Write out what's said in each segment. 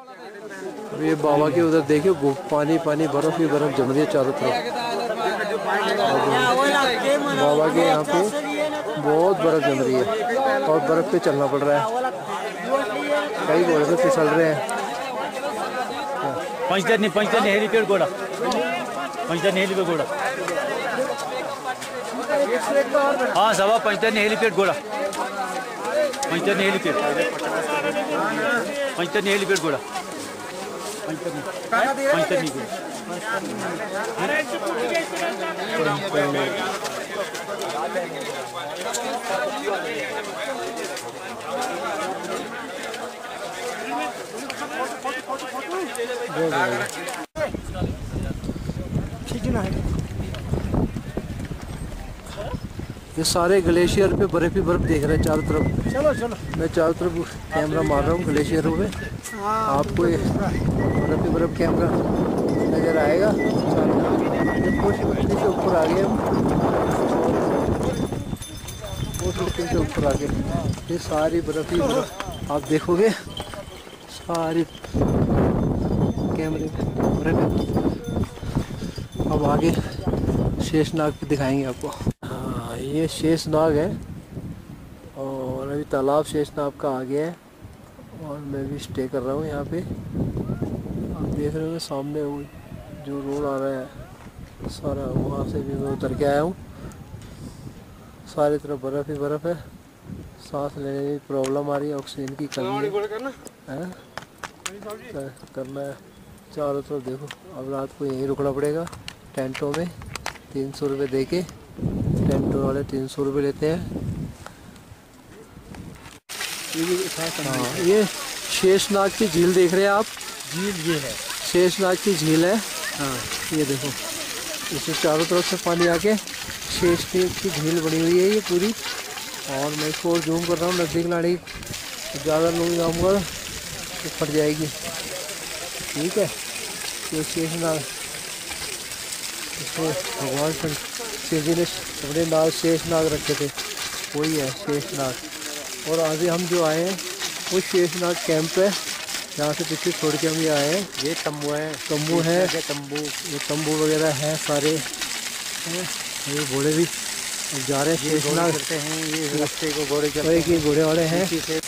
ये बाबा के उधर देखियो पानी पानी बर्फ ही बर्फ जम रही है चारों तरफ। बाबा के यहाँ पे बहुत बर्फ जम रही है और बर्फ पे चलना पड़ रहा है। कई घोड़े पे फिसल रहे हैं। पंचदनी हेलीपैड घोड़ा, पंचदनी हेलीपैड घोड़ा। हाँ सवा पंचदनी हेलीपैड घोड़ा, पंचदनी हेलीपैड, पंचदनी हेलीपैड घोड़ा, पंचदनी घोड़ा। ये सारे ग्लेशियर पे बर्फ ही बर्फ देख रहे हैं चारों तरफ। चलो चलो मैं चारों तरफ कैमरा मार रहा हूँ ग्लेशियरों पे। आपको ये बर्फ ही बर्फ कैमरा नज़र आएगा। से ऊपर आ गए हम, से ऊपर आ गए। ये सारी बर्फ ही बर्फ आप देखोगे, सारी कैमरे बर्फ। अब आगे शेषनाग पे दिखाएंगे आपको। हाँ ये शेषनाग है और अभी तालाब शेषनाग का आ गया है और मैं भी स्टे कर रहा हूँ यहाँ पे। आप देख रहे हो सामने वो जो रोड आ रहा है सारा, वहाँ से भी मैं उतर के आया हूँ। सारी तरफ बर्फ़ ही बर्फ़ है। सांस लेने में प्रॉब्लम आ रही है, ऑक्सीजन की कमी है। करना है चारों तरफ देखो। अब रात को यहीं रुकना पड़ेगा टेंटों में। 300 रुपये दे के, टेंटों वाले 300 रुपये लेते हैं। हाँ ये शेषनाग की झील देख रहे हैं आप। झील ये है, शेषनाग की झील है। हाँ ये देखो, इसमें चारों तरफ से पानी आके शेषनाग की झील बनी हुई है ये पूरी। और मैं इसको और जूम कर रहा हूँ, नज़दीक लाने की ज़्यादा लोग आऊँगा तो फट जाएगी। ठीक है, ये शेषनाग, इसमें भगवान शिव जी ने अपने नाम शेषनाग रखे थे, वही है शेषनाग। और आगे हम जो आए हैं वो शेषनाग कैंप है, यहाँ से पीछे छोड़ के हम ये आए हैं। ये तंबू है, तंबू है, तंबू, ये तंबू वगैरह हैं सारे हैं। ये घोड़े भी जा रहे हैं शेषनाग करते हैं। ये रास्ते को घोड़े चलते हैं, घोड़े वाले हैं।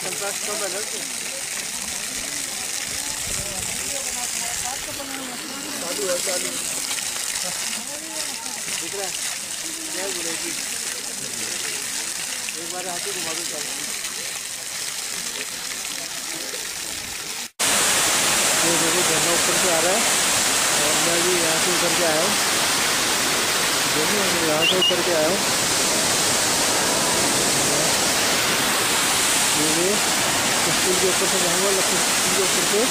एक बार हाथी घुमा दो। ये देखो झरना ऊपर से आ रहा है और मैं भी यहाँ से उतर के आया हूँ। जो भी मैं यहाँ से उतर के आया हूँ। ये स्कूल के ऊपर से जाऊँगा, लक्ष्मी स्कूल के ऊपर से।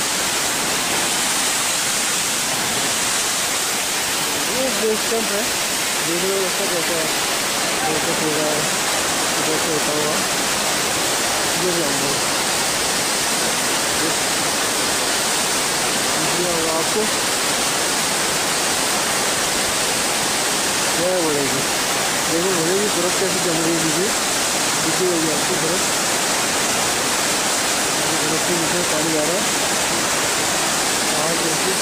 ये बेस कैंप है, देख लो ऐसा कैसा है, जैसे होगा जैसे होता हुआ ये जाऊँगा होगा आपको। क्या बोलेगी, देखो बोलेगी बर्फ कैसे जम रही है नीचे, दिखी होगी आपको बर्फ। बर्फ के नीचे पानी आ रहा है। आज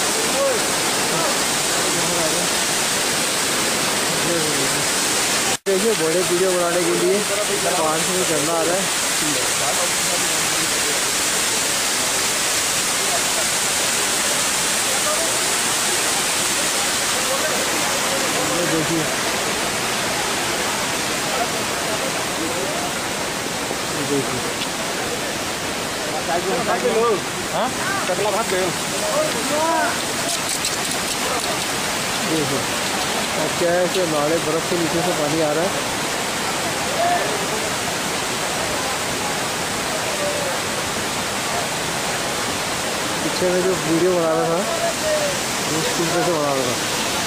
देखिए बड़े वीडियो बनाने के लिए पहाड़ से झरना आ रहा है। देखिए टकला भाग गए। देखो अब क्या है कि नाले बर्फ़ के नीचे से पानी आ रहा है। पीछे में जो वीडियो बना रहा था वो स्कूल से बना रहा था।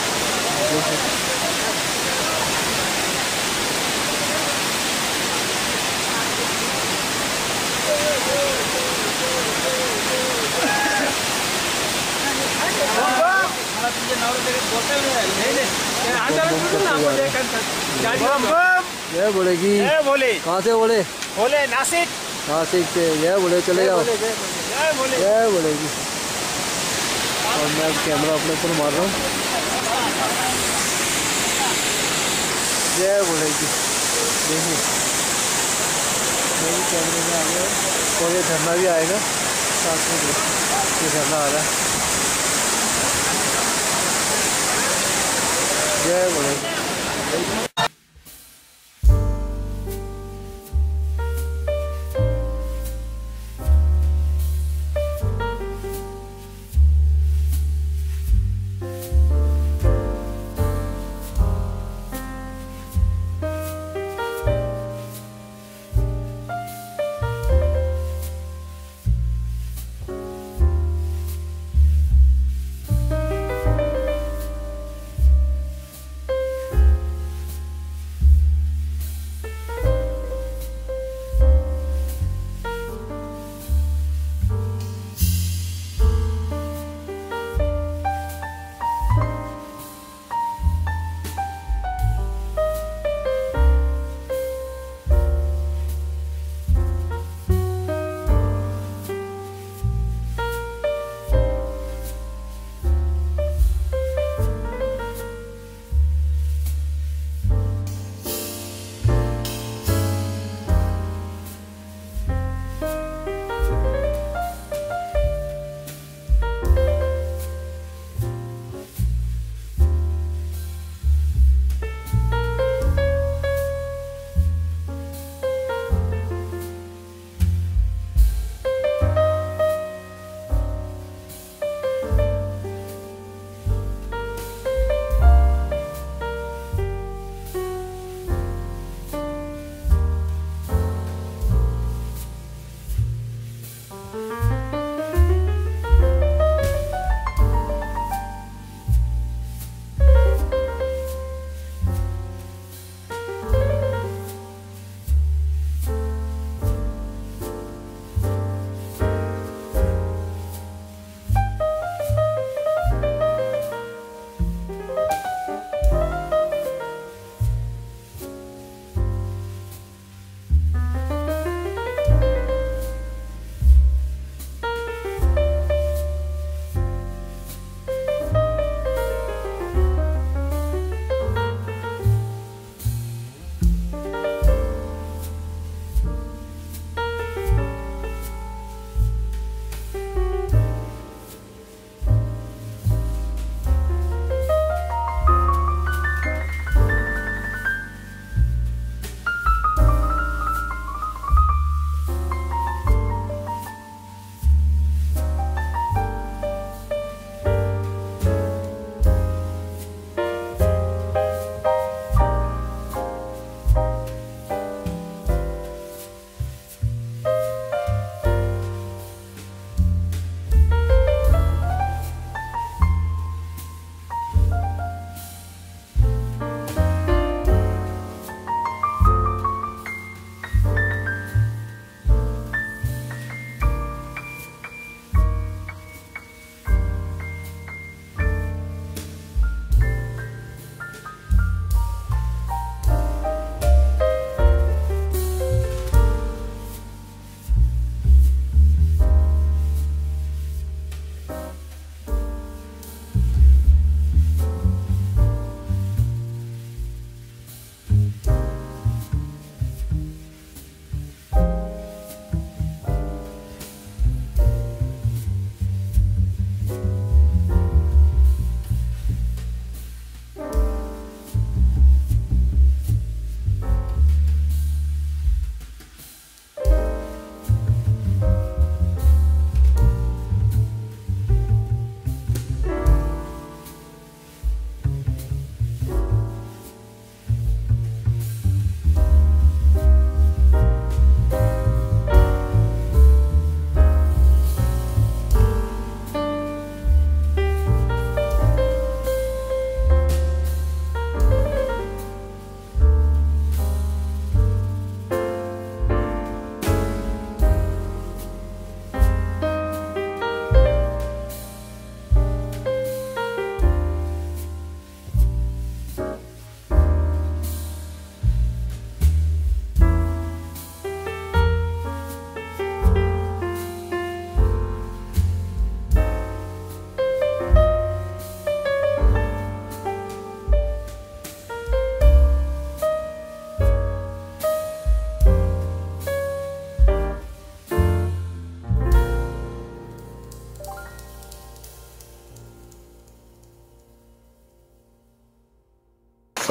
जय बोलेगी, बोले कहाँ से बोले? बोले नासिक, नासिक से। जय बोले, चले जाओ। जय बोले, जय बोलेगी। और मैं अब कैमरा अपने ऊपर मार रहा हूँ। जय बोले जी। देखिए मेरे कैमरे में आ गया और ये झरना भी आएगा साथ में। ये झरना आ रहा है। जय बोले।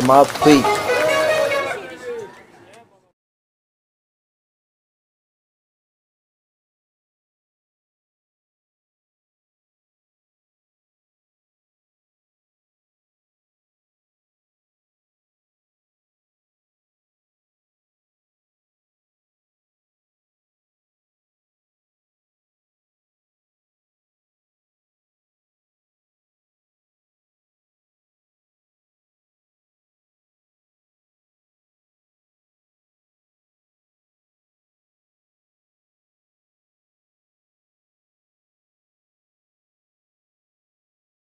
समाप्त हुई।